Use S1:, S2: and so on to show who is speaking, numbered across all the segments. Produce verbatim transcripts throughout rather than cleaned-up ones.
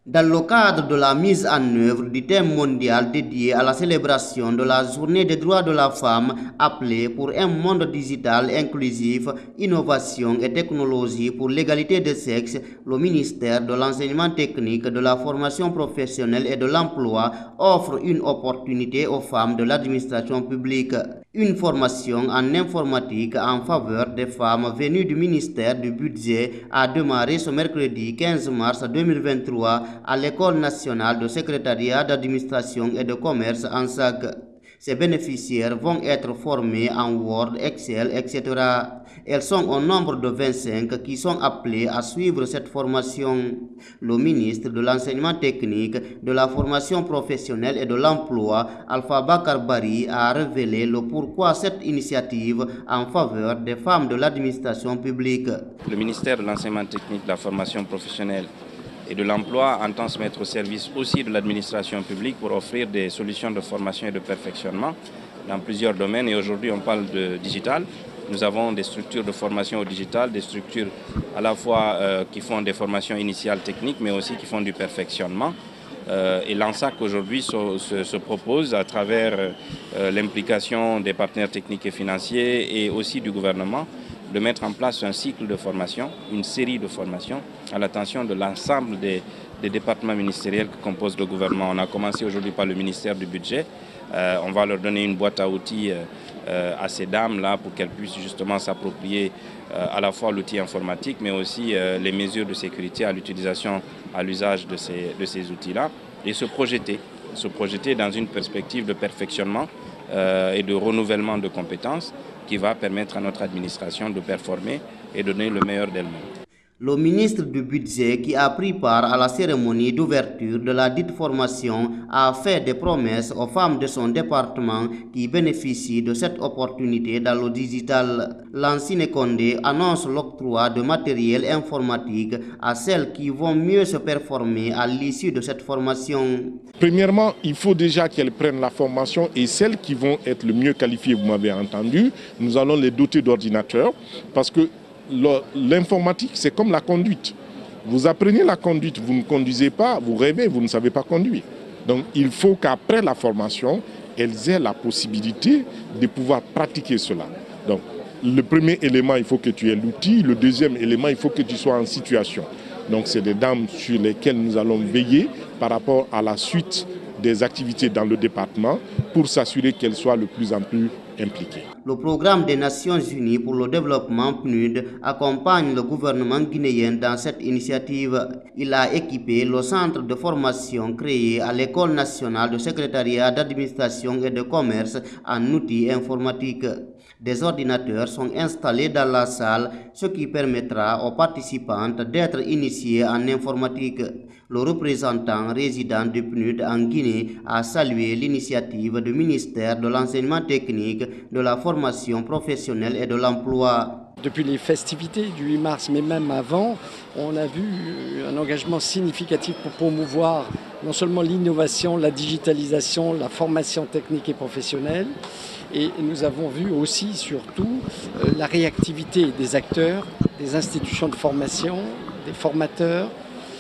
S1: Dans le cadre de la mise en œuvre du thème mondial dédié à la célébration de la Journée des droits de la femme appelée pour un monde digital inclusif, innovation et technologie pour l'égalité des sexes, le ministère de l'enseignement technique, de la formation professionnelle et de l'emploi offre une opportunité aux femmes de l'administration publique. Une formation en informatique en faveur des femmes venues du ministère du Budget a démarré ce mercredi quinze mars deux mille vingt-trois à l'École nationale de secrétariat d'administration et de commerce en S A C. Ces bénéficiaires vont être formés en Word, Excel, et cetera. Elles sont au nombre de vingt-cinq qui sont appelées à suivre cette formation. Le ministre de l'Enseignement technique, de la formation professionnelle et de l'emploi, Alpha Bakar Bari, a révélé le pourquoi cette initiative en faveur des femmes de l'administration publique.
S2: Le ministère de l'Enseignement technique, de la formation professionnelle et de l'emploi entend se mettre au service aussi de l'administration publique pour offrir des solutions de formation et de perfectionnement dans plusieurs domaines. Et aujourd'hui, on parle de digital. Nous avons des structures de formation au digital, des structures à la fois euh, qui font des formations initiales techniques, mais aussi qui font du perfectionnement. Euh, et l'ANSAC aujourd'hui se, se, se propose à travers euh, l'implication des partenaires techniques et financiers et aussi du gouvernement de mettre en place un cycle de formation, une série de formations à l'attention de l'ensemble des, des départements ministériels que compose le gouvernement. On a commencé aujourd'hui par le ministère du Budget. Euh, on va leur donner une boîte à outils euh, à ces dames-là pour qu'elles puissent justement s'approprier euh, à la fois l'outil informatique, mais aussi euh, les mesures de sécurité à l'utilisation, à l'usage de ces, de ces outils-là, et se projeter, se projeter dans une perspective de perfectionnement euh, et de renouvellement de compétences qui va permettre à notre administration de performer et donner le meilleur d'elle-même.
S1: Le ministre du Budget, qui a pris part à la cérémonie d'ouverture de la dite formation, a fait des promesses aux femmes de son département qui bénéficient de cette opportunité dans le digital. Lansine Condé annonce l'octroi de matériel informatique à celles qui vont mieux se performer à l'issue de cette formation.
S3: Premièrement, il faut déjà qu'elles prennent la formation et celles qui vont être le mieux qualifiées, vous m'avez entendu, nous allons les doter d'ordinateurs parce que l'informatique, c'est comme la conduite. Vous apprenez la conduite, vous ne conduisez pas, vous rêvez, vous ne savez pas conduire. Donc il faut qu'après la formation, elles aient la possibilité de pouvoir pratiquer cela. Donc le premier élément, il faut que tu aies l'outil. Le deuxième élément, il faut que tu sois en situation. Donc c'est des dames sur lesquelles nous allons veiller par rapport à la suite des activités dans le département pour s'assurer qu'elles soient de plus en plus impliquées.
S1: Le programme des Nations Unies pour le développement P N U D accompagne le gouvernement guinéen dans cette initiative. Il a équipé le centre de formation créé à l'École nationale de secrétariat d'administration et de commerce en outils informatiques. Des ordinateurs sont installés dans la salle, ce qui permettra aux participantes d'être initiées en informatique. Le représentant résident du P N U D en Guinée a salué l'initiative du ministère de l'Enseignement technique, de la formation professionnelle et de l'emploi.
S4: Depuis les festivités du huit mars, mais même avant, on a vu un engagement significatif pour promouvoir non seulement l'innovation, la digitalisation, la formation technique et professionnelle, et nous avons vu aussi, surtout, la réactivité des acteurs, des institutions de formation, des formateurs,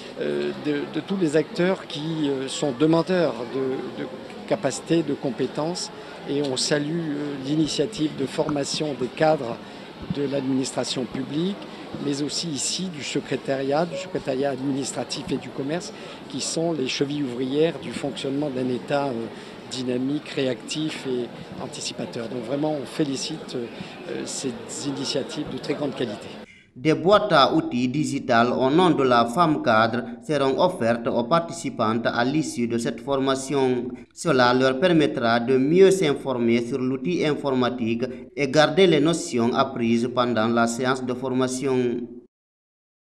S4: de, de tous les acteurs qui sont demandeurs de, de capacités, de compétences, et on salue l'initiative de formation des cadres de l'administration publique, mais aussi ici du secrétariat, du secrétariat administratif et du commerce, qui sont les chevilles ouvrières du fonctionnement d'un État dynamique, réactif et anticipateur. Donc vraiment, on félicite ces initiatives de très grande qualité.
S1: Des boîtes à outils digitales au nom de la femme cadre seront offertes aux participantes à l'issue de cette formation. Cela leur permettra de mieux s'informer sur l'outil informatique et garder les notions apprises pendant la séance de formation.